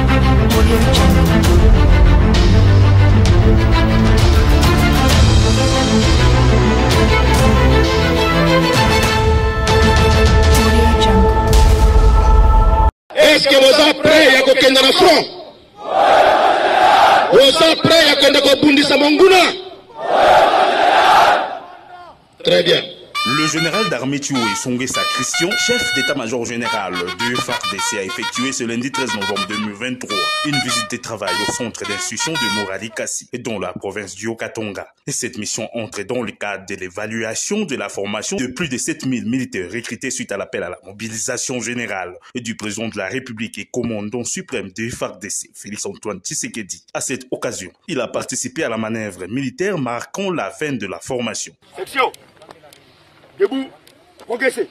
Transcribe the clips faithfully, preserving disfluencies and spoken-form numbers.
Est-ce que vous êtes prêts à aller dans le front? Vous êtes prêts à aller dans Bundi Samanguna? Très bien. Le général d'armée Thioé Songesa Christian, chef d'état-major général de F A R D C, a effectué ce lundi treize novembre deux mille vingt-trois une visite de travail au centre d'instruction de Morali Kassi, dans la province du Haut-Katanga. Et cette mission entre dans le cadre de l'évaluation de la formation de plus de sept mille militaires recrutés suite à l'appel à la mobilisation générale et du président de la République et commandant suprême de F A R D C, Félix Antoine Tshisekedi. À cette occasion, il a participé à la manœuvre militaire marquant la fin de la formation. Section. Debout, progressez.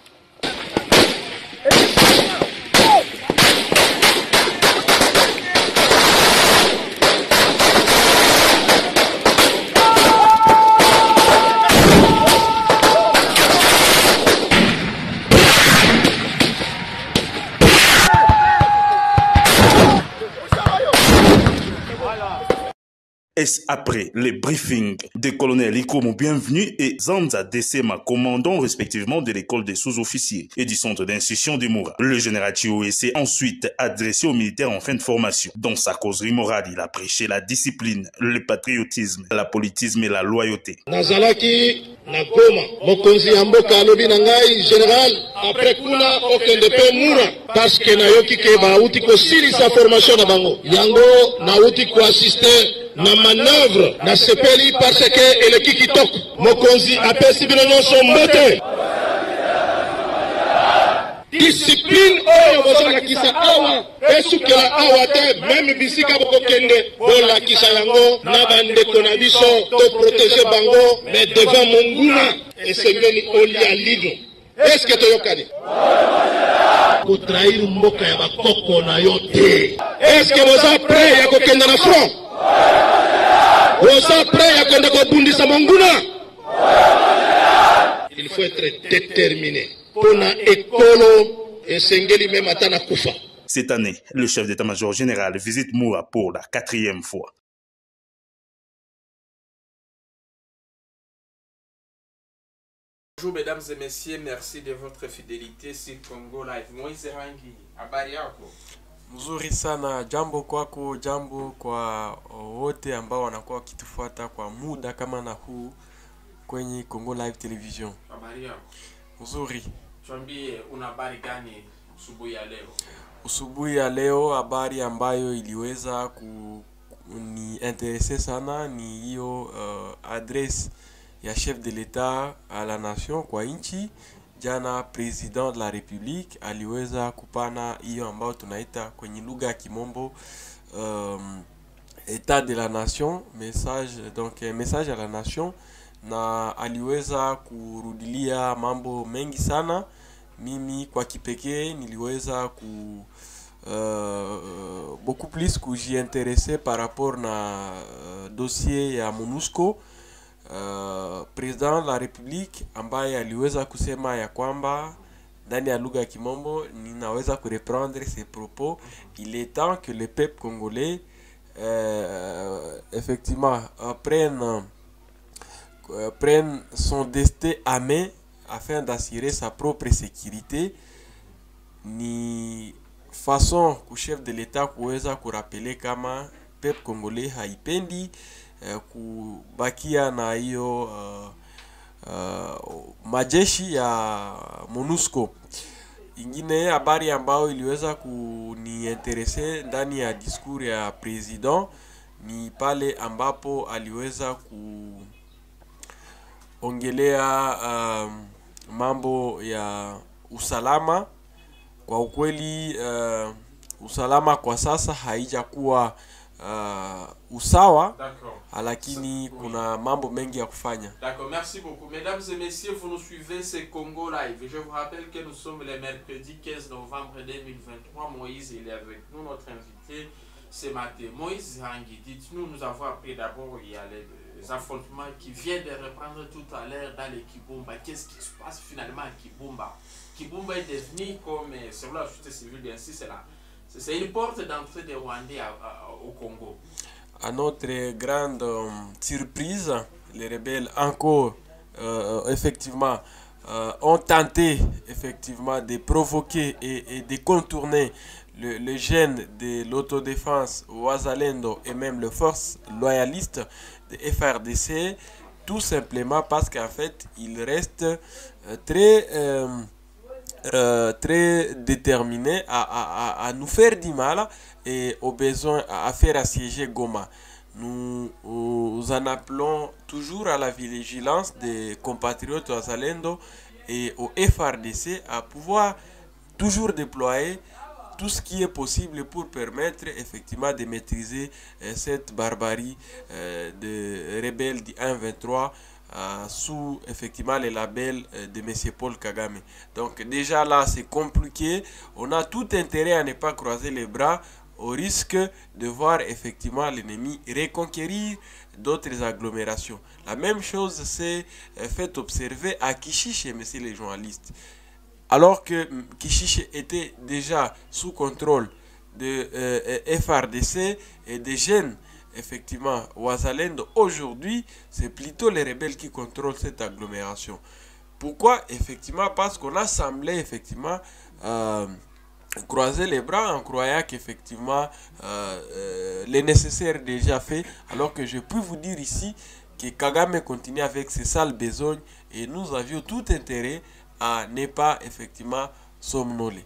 Est-ce après les briefings des colonels Ikomo Bienvenu et Zanza Dessema, commandant respectivement de l'école des sous-officiers et du centre d'instruction de Moura. Le général Thioé s'est ensuite adressé aux militaires en fin de formation. Dans sa causerie morale, il a prêché la discipline, le patriotisme, la politisme et la loyauté. Nazalaki Nagoma, Mokonzi Amboka Alobi Nangai, général, après Kuna, Okende Pe Moura, parce que Nayoki Keba Uti ko sili sa formation na bango. Yango na Uti ko assister na manœuvre na sepeli parce que eleki kitoko mokonzi apesi bino nyonso mbote discipline oyo bozolakisa awa esukela awa te meme bisika bokokende bolakisa yango na bandeko na biso to protéger bango mais devant monguna esengeli olia lido. Est-ce que toyokani kotrahir mboka ya bakoko na yo te? Est-ce que boza prêt ya kokende na front? Vous êtes prêts à aller Bundi Samanguna? Il faut être déterminé. Pour na ekolo esengeli même atana kufa. Cette année, le chef d'état-major général visite Moura pour la quatrième fois. Bonjour mesdames et messieurs, merci de votre fidélité sur Congo Live. Moïse Rangi, habari yako? Mzuri sana, jambo kwako, jambo kwa wote ambao wanakuwa wakitufuata kwa muda kama na huu kwenye Congo Live Television. Habari yako? Mzuri. Tuambie una habari gani usubuhi ya leo? Usubuhi ya leo habari ambayo iliweza kuni interesse sana ni hiyo uh, adresse ya chef de l'État à la nation kwa nchi. Jana president de la République aliweza kupana hiyo ambao tunaita kwenye lugha ya Kimombo um, état de la nation, message donc message à la nation, na aliweza kurudilia mambo mengi sana. Mimi kwa kipekee niliweza ku uh, beaucoup plus kujiintéresser par rapport na uh, dossier ya MONUSCO. Uh, President la Republique ambaye aliweza kusema ya kwamba ndani ya lugha ya Kimombo, ninaweza kureprendre ses propos, il est temps que le peuple congolais euh, effectivement uh, prenne uh, prenne son destin à main afin d'assurer sa propre sécurité. Ni façon ku chef de l'État kuweza kurapele kama peuple congolais haipendi Uh, kubakia na hiyo uh, uh, majeshi ya MONUSCO. Ingine habari ambayo iliweza kuniinteresse ndani ya discours ya president ni pale ambapo aliweza kuongelea um, mambo ya usalama. Kwa ukweli uh, usalama kwa sasa haijakuwa Uh, usawa, lakini kuna mambo mengi ya kufanya. D'accord, merci beaucoup. Mesdames et messieurs, vous nous suivez, c'est Congo Live. Je vous rappelle que nous sommes le mercredi quinze novembre deux mille vingt-trois. Moïse, il est avec nous, notre invité ce matin. Moïse Rangi, dites-nous, nous avons appris d'abord, il y a les, les affrontements qui viennent de reprendre tout à l'heure dans les Kibumba. Qu'est-ce qui se passe finalement à Kibumba? Kibumba est devenu comme, selon la société civile, bien sûr, c'est la C'est une porte d'entrée des Rwandais à, à, au Congo. À notre grande euh, surprise, les rebelles encore euh, effectivement euh, ont tenté effectivement de provoquer et, et de contourner le, le gène de l'autodéfense Wazalendo et même les forces loyalistes de F R D C, tout simplement parce qu'en fait ils restent euh, très euh, euh, très déterminés à, à, à, à nous faire du mal et au besoin à faire assiéger Goma. Nous, nous en appelons toujours à la vigilance des compatriotes Wazalendo et au F R D C à pouvoir toujours déployer tout ce qui est possible pour permettre effectivement de maîtriser euh, cette barbarie euh, de rebelles du un vingt-trois euh, sous effectivement les labels euh, de M. Paul Kagame. Donc déjà là c'est compliqué, on a tout intérêt à ne pas croiser les bras au risque de voir effectivement l'ennemi reconquérir d'autres agglomérations. La même chose s'est fait observer à Kishiche, messieurs les journalistes. Alors que Kishiche était déjà sous contrôle de euh, F R D C et des jeunes, effectivement, Wazalendo, aujourd'hui, c'est plutôt les rebelles qui contrôlent cette agglomération. Pourquoi? Effectivement, parce qu'on a semblé, effectivement, euh, croiser les bras en croyant qu'effectivement euh, euh, le nécessaire est déjà fait, alors que je peux vous dire ici que Kagame continue avec ses sales besognes et nous avions tout intérêt à ne pas effectivement somnoler.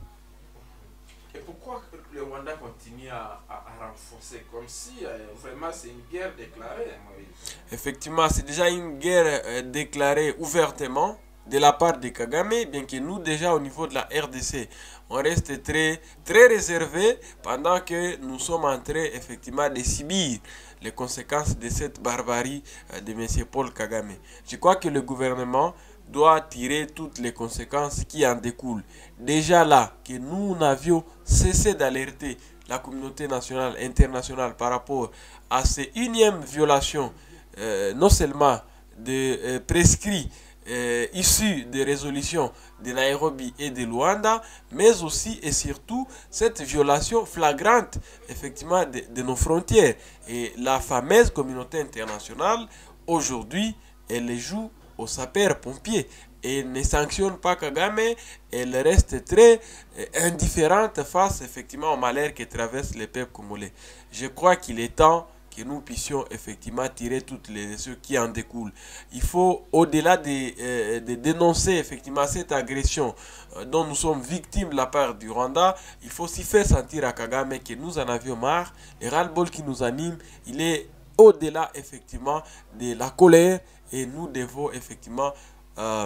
Et pourquoi le Rwanda continue à, à, à renforcer comme si euh, vraiment c'est une guerre déclarée? Effectivement, c'est déjà une guerre euh, déclarée ouvertement de la part de Kagame, bien que nous déjà au niveau de la R D C, on reste très, très réservé pendant que nous sommes en train effectivement de subir les conséquences de cette barbarie de M. Paul Kagame. Je crois que le gouvernement doit tirer toutes les conséquences qui en découlent. Déjà là, que nous n'avions cessé d'alerter la communauté nationale, internationale par rapport à ces énièmes violations, euh, non seulement de euh, prescrits Euh, issus des résolutions de Nairobi et de Luanda, mais aussi et surtout cette violation flagrante effectivement de, de nos frontières. Et la fameuse communauté internationale aujourd'hui elle joue aux sapeurs-pompiers et ne sanctionne pas Kagame, elle reste très euh, indifférente face effectivement au malheur que traverse le peuple congolais. Je crois qu'il est temps que nous puissions effectivement tirer toutes les leçons qui en découlent. Il faut, au-delà de, euh, de dénoncer effectivement cette agression euh, dont nous sommes victimes de la part du Rwanda, il faut aussi faire sentir à Kagame que nous en avions marre. Le ras-le-bol qui nous anime, il est au-delà effectivement de la colère et nous devons effectivement euh,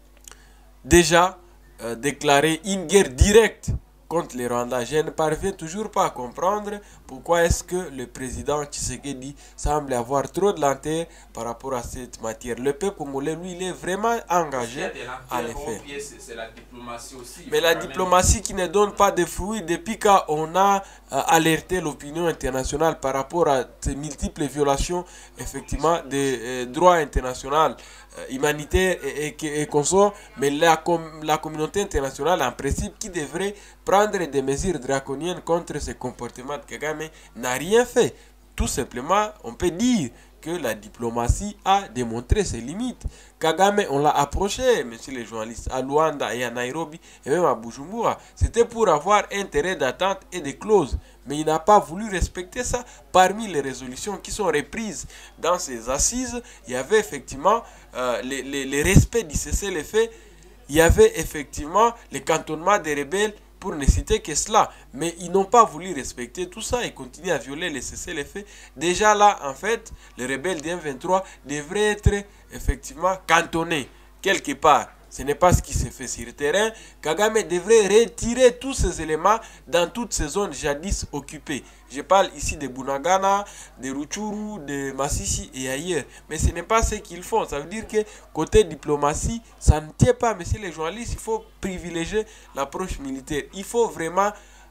déjà euh, déclarer une guerre directe contre les Rwandais. Je ne parviens toujours pas à comprendre pourquoi est-ce que le président Tshisekedi semble avoir trop de lenteur par rapport à cette matière. Le peuple congolais, lui, il est vraiment engagé à le faire. C'est la diplomatie aussi. Mais la diplomatie qui ne donne pas de fruits depuis qu'on a euh, alerté l'opinion internationale par rapport à ces multiples violations effectivement des euh, droits internationaux euh, humanitaires et, et, et consorts. Mais la, com la communauté internationale, en principe, qui devrait prendre des mesures draconiennes contre ce comportement de Kagame, n'a rien fait. Tout simplement, on peut dire que la diplomatie a démontré ses limites. Kagame, on l'a approché, messieurs les journalistes, à Luanda et à Nairobi et même à Bujumbura. C'était pour avoir intérêt d'attente et de clauses. Mais il n'a pas voulu respecter ça. Parmi les résolutions qui sont reprises dans ces assises, il y avait effectivement euh, les, les, les respects du cessez-le-feu. Il y avait effectivement le cantonnement des rebelles, pour ne citer que cela. Mais ils n'ont pas voulu respecter tout ça et continuent à violer les cessez-le-feu. Déjà là, en fait, les rebelles du M vingt-trois devraient être effectivement cantonnés quelque part. Ce n'est pas ce qui se fait sur le terrain. Kagame devrait retirer tous ces éléments dans toutes ces zones jadis occupées. Je parle ici de Bunagana, de Rutshuru, de Masisi et ailleurs. Mais ce n'est pas ce qu'ils font. Ça veut dire que côté diplomatie, ça ne tient pas. Messieurs les journalistes, il faut privilégier l'approche militaire. Il faut vraiment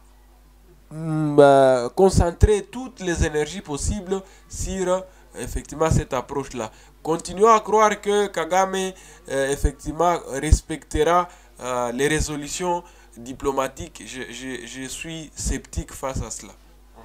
mm, euh, concentrer toutes les énergies possibles sur effectivement cette approche là. Continuons à croire que Kagame euh, effectivement respectera euh, les résolutions diplomatique, je, je, je suis sceptique face à cela.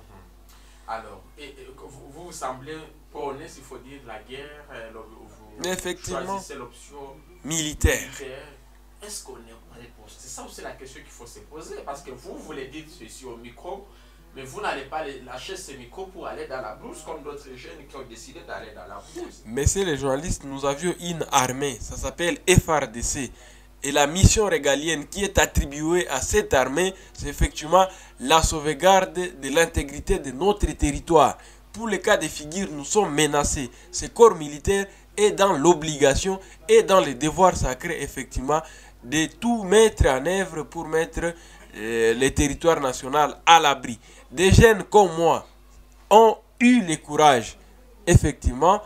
Mm-hmm. Alors, et, et, vous, vous semblez prôner, s'il faut dire, la guerre, euh, vous effectivement, choisissez l'option militaire. militaire. Est-ce qu'on est prêt pour ça? C'est ça aussi la question qu'il faut se poser, parce que vous, vous le dites ceci au micro, mais vous n'allez pas lâcher ce micro pour aller dans la brousse comme d'autres jeunes qui ont décidé d'aller dans la brousse. Messieurs les journalistes, nous avions une armée, ça s'appelle F R D C. Et la mission régalienne qui est attribuée à cette armée, c'est effectivement la sauvegarde de l'intégrité de notre territoire. Pour les cas de figure, nous sommes menacés. Ce corps militaire est dans l'obligation et dans le devoir sacré, effectivement, de tout mettre en œuvre pour mettre euh, le territoire national à l'abri. Des jeunes comme moi ont eu le courage, effectivement,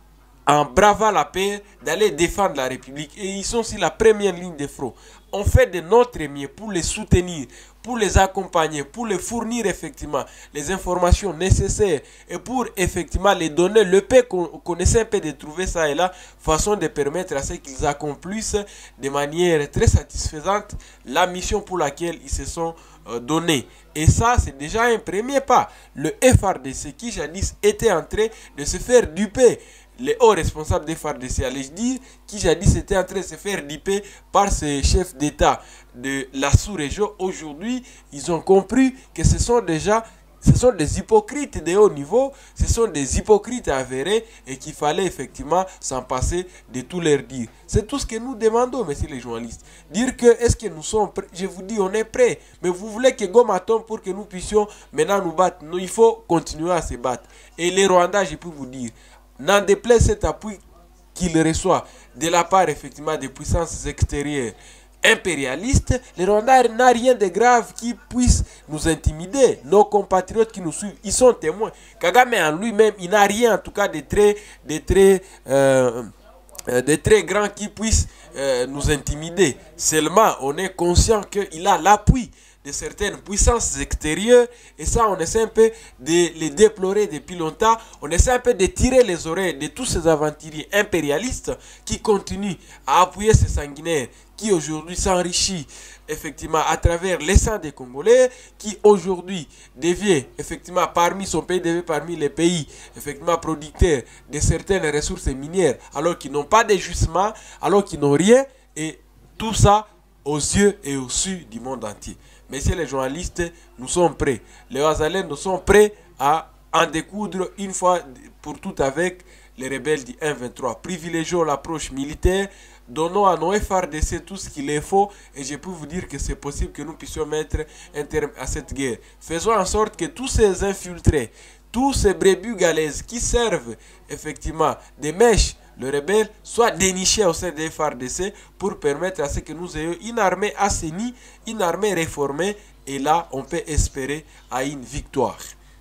en bravant la paix, d'aller défendre la République. Et ils sont sur la première ligne de front. On fait de notre mieux pour les soutenir, pour les accompagner, pour les fournir effectivement les informations nécessaires et pour effectivement les donner le paix qu'on essaie un peu de trouver ça et là, façon de permettre à ce qu'ils accomplissent de manière très satisfaisante la mission pour laquelle ils se sont euh, donnés. Et ça, c'est déjà un premier pas. Le F R D C qui jadis était en train de se faire duper, les hauts responsables des F R D C, allais-je dire, qui jadis étaient en train de se faire duper par ces chefs d'État de la sous-région, aujourd'hui, ils ont compris que ce sont déjà, ce sont des hypocrites de haut niveau, ce sont des hypocrites avérés et qu'il fallait effectivement s'en passer de tout leur dire. C'est tout ce que nous demandons, messieurs les journalistes. Dire que, est-ce que nous sommes prêts? Je vous dis, on est prêts. Mais vous voulez que Goma tombe pour que nous puissions maintenant nous battre. Nous, il faut continuer à se battre. Et les Rwandais, je peux vous dire, n'en déplaise cet appui qu'il reçoit de la part effectivement des puissances extérieures impérialistes, le Rwanda n'a rien de grave qui puisse nous intimider. Nos compatriotes qui nous suivent, ils sont témoins. Kagame en lui-même, il n'a rien en tout cas de très, de très, euh, de très grand qui puisse euh, nous intimider. Seulement, on est conscient qu'il a l'appui de certaines puissances extérieures et ça on essaie un peu de les déplorer depuis longtemps. On essaie un peu de tirer les oreilles de tous ces aventuriers impérialistes qui continuent à appuyer ces sanguinaires qui aujourd'hui s'enrichissent effectivement à travers les sangs des Congolais, qui aujourd'hui devient effectivement parmi son pays, devient parmi les pays effectivement producteurs de certaines ressources minières alors qu'ils n'ont pas de justement, alors qu'ils n'ont rien, et tout ça aux yeux et au su du monde entier. Messieurs les journalistes, nous sommes prêts. Les Wazalènes, nous sommes prêts à en découdre une fois pour toutes avec les rebelles du M vingt-trois. Privilégions l'approche militaire, donnons à nos F R D C tout ce qu'il est faut et je peux vous dire que c'est possible que nous puissions mettre un terme à cette guerre. Faisons en sorte que tous ces infiltrés, tous ces brebis galaises qui servent effectivement des mèches, le rebelle, soit déniché au sein des F R D C pour permettre à ce que nous ayons une armée assainie, une armée réformée, et là on peut espérer à une victoire.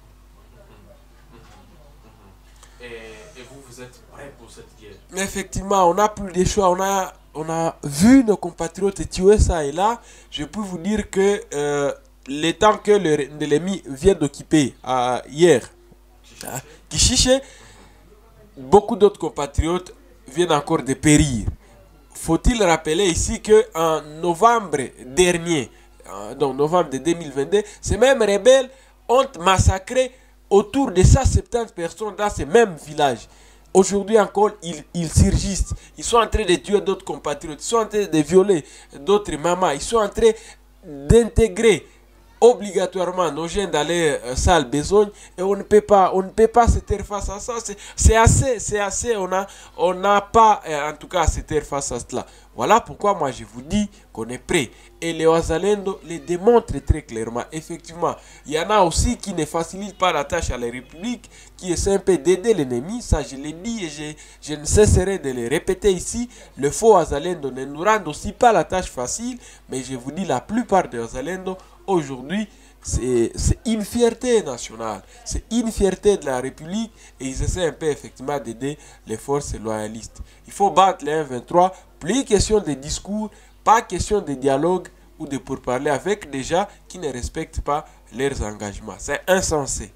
Et, et vous, vous êtes prêts pour cette guerre? Effectivement, on n'a plus de choix, on a, on a vu nos compatriotes tuer ça et là. Je peux vous dire que euh, les temps que l'ennemi vient d'occuper euh, hier, à Kishiché, beaucoup d'autres compatriotes viennent encore de périr. Faut-il rappeler ici qu'en novembre dernier, donc novembre de deux mille vingt-deux, ces mêmes rebelles ont massacré autour de cent soixante-dix personnes dans ces mêmes villages. Aujourd'hui encore, ils, ils surgissent. Ils sont en train de tuer d'autres compatriotes. Ils sont en train de violer d'autres mamans. Ils sont en train d'intégrer obligatoirement nos jeunes dans les euh, salles besogne, et on ne peut pas on ne peut pas se taire face à ça. C'est assez c'est assez on a on n'a pas euh, en tout cas à se taire face à cela. Voilà pourquoi moi je vous dis qu'on est prêt, et les Wazalendo les démontrent très clairement. Effectivement, il y en a aussi qui ne facilitent pas la tâche à la République, qui essaient un peu d'aider l'ennemi. Ça je l'ai dit et je, je ne cesserai de le répéter ici. Le faux Wazalendo ne nous rend aussi pas la tâche facile, mais je vous dis la plupart des Wazalendo aujourd'hui, c'est une fierté nationale, c'est une fierté de la République, et ils essaient un peu effectivement d'aider les forces loyalistes. Il faut battre les M vingt-trois, plus question de discours, pas question de dialogue ou de pourparler avec des gens qui ne respectent pas leurs engagements. C'est insensé.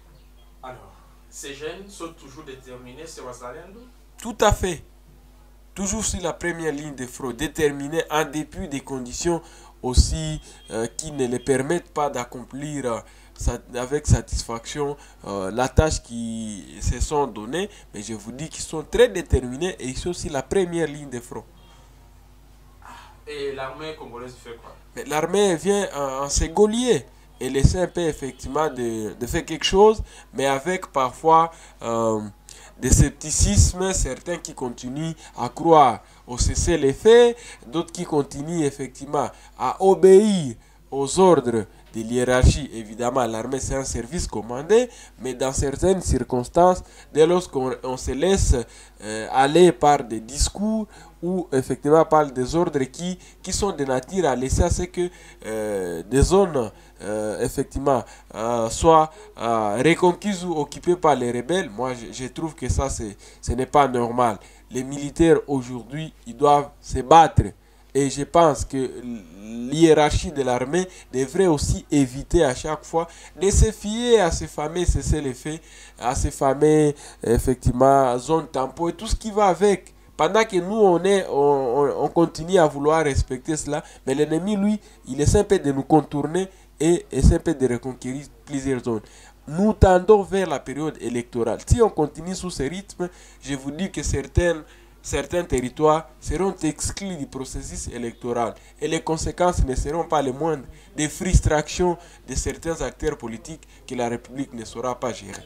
Alors, ces jeunes sont toujours déterminés, ces Wazalendo? Tout à fait. toujours sur la première ligne de front, déterminés en dépit des conditions aussi euh, qui ne les permettent pas d'accomplir euh, avec satisfaction euh, la tâche qui se sont données, mais je vous dis qu'ils sont très déterminés et ils sont aussi la première ligne de front. Et l'armée congolaise fait quoi? L'armée vient en, en ségolier et essaie un peu effectivement de, de faire quelque chose, mais avec parfois euh, des scepticismes, certains qui continuent à croire au cessez-le-feu, d'autres qui continuent effectivement à obéir aux ordres de l'hiérarchie. Évidemment, l'armée c'est un service commandé, mais dans certaines circonstances, dès lors qu'on on se laisse euh, aller par des discours ou effectivement par des ordres qui, qui sont de nature à laisser à ce que euh, des zones euh, effectivement euh, soient euh, reconquises ou occupées par les rebelles, moi je, je trouve que ça c'est, ce n'est pas normal. Les militaires aujourd'hui, ils doivent se battre. Et je pense que l'hiérarchie de l'armée devrait aussi éviter à chaque fois de se fier à ces fameux cessez-le-feu, à ces fameux effectivement zones tampons et tout ce qui va avec. Pendant que nous on est, on, on continue à vouloir respecter cela, mais l'ennemi lui, il essaie un peu de nous contourner et essaie un peu de reconquérir plusieurs zones. Nous tendons vers la période électorale. Si on continue sous ce rythme, je vous dis que certaines Certains territoires seront exclus du processus électoral et les conséquences ne seront pas les moindres des frustrations de certains acteurs politiques que la République ne saura pas gérer.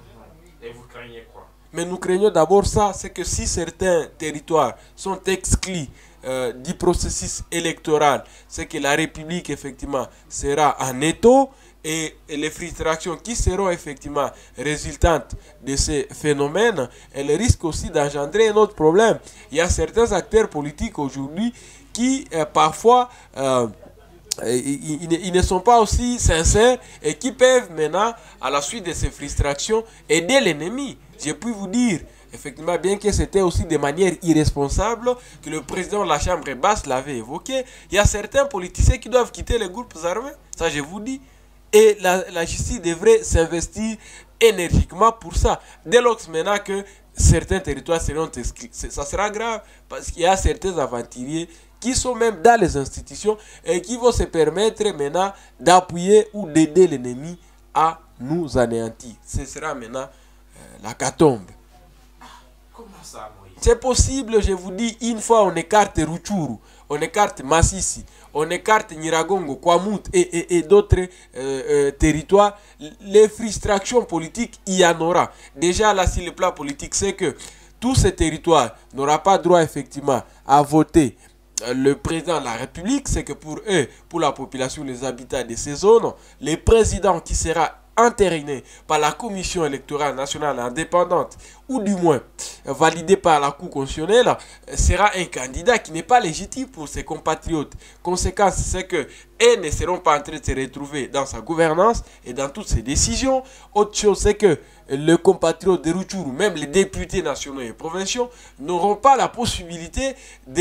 Et vous craignez quoi? Mais nous craignons d'abord ça, c'est que si certains territoires sont exclus euh, du processus électoral, c'est que la République effectivement sera en étau. Et les frustrations qui seront effectivement résultantes de ces phénomènes, elles risquent aussi d'engendrer un autre problème. Il y a certains acteurs politiques aujourd'hui qui euh, parfois euh, ils, ils, ils ne sont pas aussi sincères et qui peuvent maintenant, à la suite de ces frustrations, aider l'ennemi. Je puis vous dire, effectivement, bien que c'était aussi de manière irresponsable que le président de la Chambre basse l'avait évoqué, il y a certains politiciens qui doivent quitter les groupes armés, ça je vous dis. Et la, la justice devrait s'investir énergiquement pour ça. Dès lors maintenant que certains territoires seront exclus, ça sera grave parce qu'il y a certains aventuriers qui sont même dans les institutions et qui vont se permettre maintenant d'appuyer ou d'aider l'ennemi à nous anéantir. Ce sera maintenant euh, la catombe. Comment ça, Moïse? C'est possible, je vous dis, une fois on écarte Rutshuru, on écarte Massissi, on écarte Nyiragongo, Kwamut et, et, et d'autres euh, euh, territoires, les frustrations politiques, il y en aura. Déjà là, sur le plan politique, c'est que tous ces territoires n'auront pas droit effectivement à voter le président de la République. C'est que pour eux, pour la population, les habitants de ces zones, le président qui sera entériné par la Commission électorale nationale indépendante ou du moins validé par la Cour constitutionnelle sera un candidat qui n'est pas légitime pour ses compatriotes. Conséquence, c'est que eux ne seront pas en train de se retrouver dans sa gouvernance et dans toutes ses décisions. Autre chose, c'est que les compatriotes de Rutshuru, même les députés nationaux et provinciaux, n'auront pas la possibilité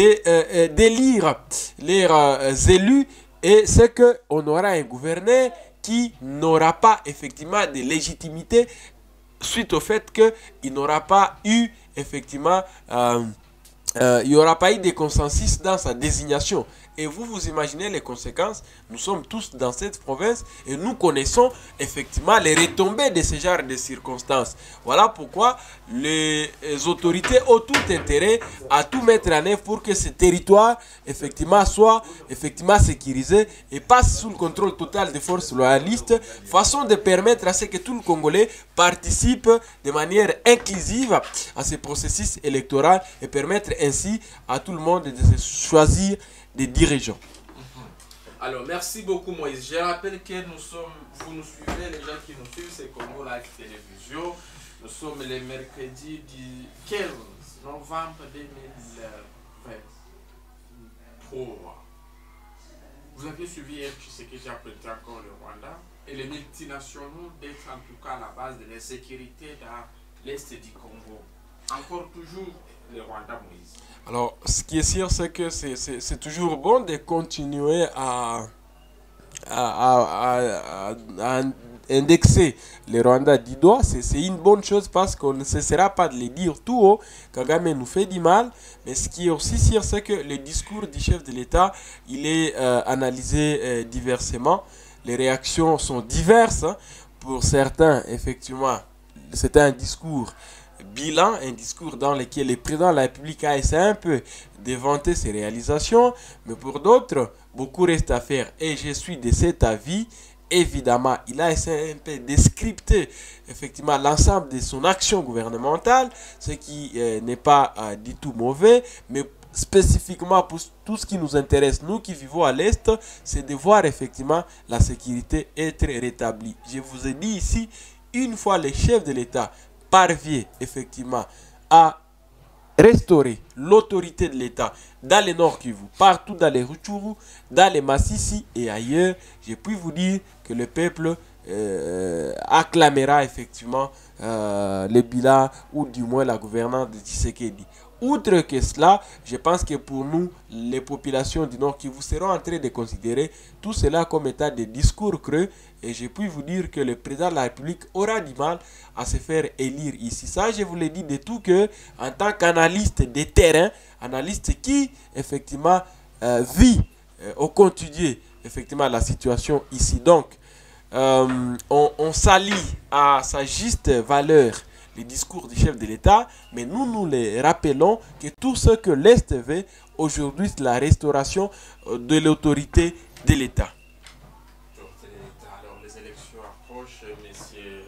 d'élire euh, leurs euh, élus, et c'est qu'on aura un gouverneur qui n'aura pas effectivement de légitimité suite au fait qu'il n'aura pas eu effectivement, euh, euh, il n'y aura pas eu de consensus dans sa désignation. Et vous, vous imaginez les conséquences. Nous sommes tous dans cette province et nous connaissons effectivement les retombées de ce genre de circonstances. Voilà pourquoi les autorités ont tout intérêt à tout mettre en œuvre pour que ce territoire effectivement soit effectivement sécurisé et passe sous le contrôle total des forces loyalistes, façon de permettre à ce que tout le Congolais participe de manière inclusive à ce processus électoral et permettre ainsi à tout le monde de se choisir des dirigeants. Alors, merci beaucoup Moïse. Je rappelle que nous sommes, vous nous suivez, les gens qui nous suivent, c'est Congo Live Télévision. Nous sommes le mercredi du quinze novembre deux mille vingt-trois. Vous avez suivi ce que j'ai appelé encore le Rwanda et les multinationaux d'être en tout cas à la base de la sécurité dans l'est du Congo. Encore toujours le Rwanda, Moïse. Alors, ce qui est sûr, c'est que c'est toujours bon de continuer à, à, à, à, à indexer les Rwandais du doigt, c'est une bonne chose parce qu'on ne cessera pas de les dire tout haut. Kagame nous fait du mal, mais ce qui est aussi sûr, c'est que le discours du chef de l'État, il est euh, analysé euh, diversement. Les réactions sont diverses. Hein. Pour certains, effectivement, c'était un discours bilan, un discours dans lequel le président de la République a essayé un peu de vanter ses réalisations, mais pour d'autres, beaucoup reste à faire. Et je suis de cet avis. Évidemment, il a essayé un peu de scripter effectivement l'ensemble de son action gouvernementale, ce qui euh, n'est pas euh, du tout mauvais, mais spécifiquement pour tout ce qui nous intéresse, nous qui vivons à l'Est, c'est de voir effectivement la sécurité être rétablie. Je vous ai dit ici, une fois le chef de l'État parvient effectivement à restaurer l'autorité de l'État dans le Nord Kivu, partout dans les Rutshuru, dans les Massissi et ailleurs, je puis vous dire que le peuple euh, acclamera effectivement euh, le bilan ou du moins la gouvernance de Tshisekedi. Outre que cela, je pense que pour nous, les populations du Nord Kivu seront en train de considérer tout cela comme état de discours creux. Et je puis vous dire que le président de la République aura du mal à se faire élire ici. Ça, je vous l'ai dit de tout que, en tant qu'analyste de terrain, analyste qui, effectivement, euh, vit euh, au quotidien, effectivement, la situation ici. Donc, euh, on, on s'allie à sa juste valeur les discours du chef de l'État, mais nous nous les rappelons que tout ce que l'Est veut aujourd'hui, c'est la restauration de l'autorité de l'État. Alors les élections approchent, monsieur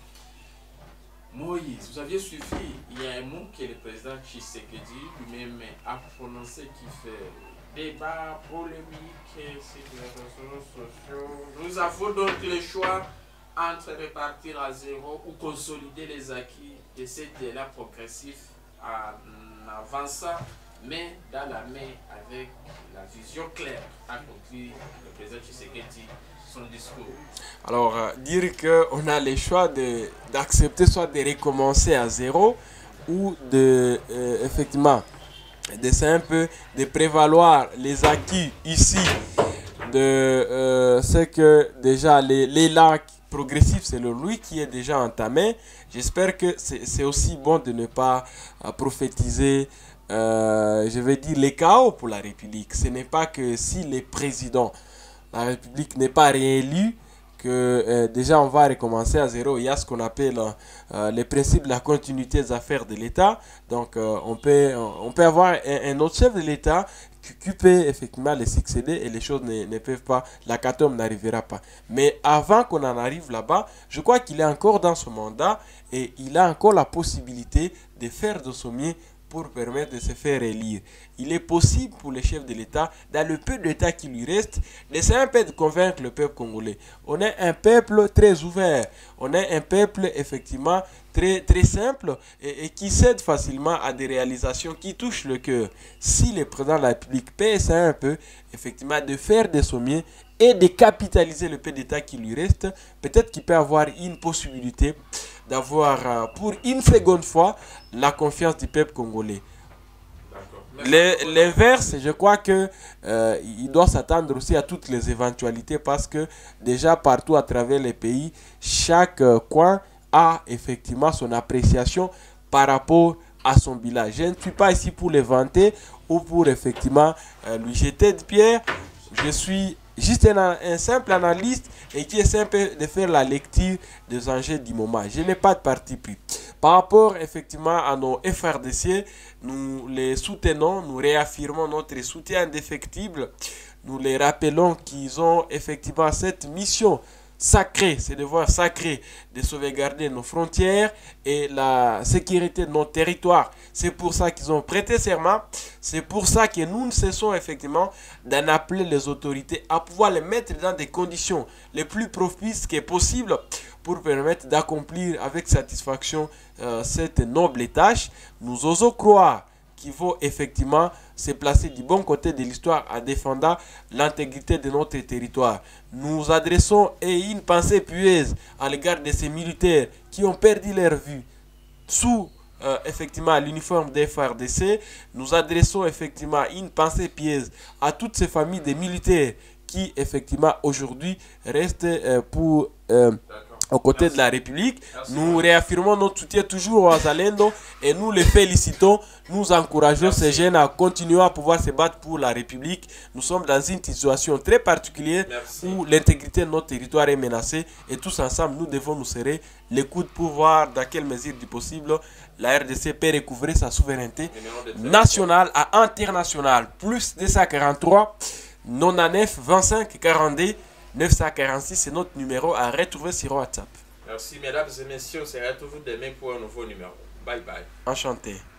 Moïse, vous aviez suivi, il y a un mot que le président Tshisekedi lui-même a prononcé qui fait débat, polémique sur les réseaux sociaux. Nous avons donc le choix entre repartir à zéro ou consolider les acquis de cet élan progressif en avançant, mais dans la main avec la vision claire, a conclu le président Tshisekedi son discours. Alors, euh, dire qu'on a le choix d'accepter soit de recommencer à zéro ou de, euh, effectivement, d'essayer un peu de prévaloir les acquis ici de euh, ce que déjà l'élan progressif, c'est le lui qui est déjà entamé. J'espère que c'est aussi bon de ne pas euh, prophétiser, euh, je vais dire, les chaos pour la République. Ce n'est pas que si les présidents, la République n'est pas réélue, que euh, déjà on va recommencer à zéro. Il y a ce qu'on appelle euh, les principes de la continuité des affaires de l'État. Donc euh, on, peut, on peut avoir un, un autre chef de l'État qui peut effectivement les succéder et les choses ne, ne peuvent pas, l'hécatombe n'arrivera pas. Mais avant qu'on en arrive là-bas, je crois qu'il est encore dans son mandat et il a encore la possibilité de faire de son mieux pour permettre de se faire élire. Il est possible pour le chef de l'État, dans le peu d'État qui lui reste, d'essayer un peu de convaincre le peuple congolais. On est un peuple très ouvert, on est un peuple effectivement très, très simple et, et qui cède facilement à des réalisations qui touchent le cœur. Si le président de la République peut essayer un peu effectivement de faire de son mieux et de capitaliser le peu d'État qui lui reste, peut-être qu'il peut avoir une possibilité d'avoir euh, pour une seconde fois la confiance du peuple congolais. L'inverse, je crois que euh, il doit s'attendre aussi à toutes les éventualités parce que déjà partout à travers les pays, chaque euh, coin a effectivement son appréciation par rapport à son bilan. Je ne suis pas ici pour le vanter ou pour effectivement euh, lui jeter de pierre. Je suis juste un, un simple analyste et qui essaie un peu de faire la lecture des enjeux du moment. Je n'ai pas de parti pris. Par rapport effectivement à nos F R D C, nous les soutenons, nous réaffirmons notre soutien indéfectible. Nous les rappelons qu'ils ont effectivement cette mission sacrée, c'est devoir sacré de sauvegarder nos frontières et la sécurité de nos territoires. C'est pour ça qu'ils ont prêté serment. C'est pour ça que nous ne cessons effectivement d'en appeler les autorités à pouvoir les mettre dans des conditions les plus propices que possible pour permettre d'accomplir avec satisfaction euh, cette noble tâche. Nous osons croire qu'il faut effectivement se placer du bon côté de l'histoire en défendant l'intégrité de notre territoire. Nous adressons et une pensée pieuse à l'égard de ces militaires qui ont perdu leur vue sous euh, effectivement l'uniforme des F R D C. Nous adressons effectivement une pensée pieuse à toutes ces familles de militaires qui effectivement aujourd'hui reste euh, pour euh, aux côtés de la République. Merci. Nous réaffirmons notre soutien toujours aux Zalendo et nous les félicitons. Nous encourageons Merci. ces jeunes à continuer à pouvoir se battre pour la République. Nous sommes dans une situation très particulière Merci. où l'intégrité de notre territoire est menacée et tous ensemble nous devons nous serrer les coudes pour voir dans quelle mesure du possible la R D C peut recouvrir sa souveraineté nationale à internationale. Plus deux cent quarante-trois quatre-vingt-dix-neuf vingt-cinq quarante-deux neuf cent quarante-six, c'est notre numéro à retrouver sur WhatsApp. Merci mesdames et messieurs, on se retrouve demain pour un nouveau numéro. Bye bye. Enchanté.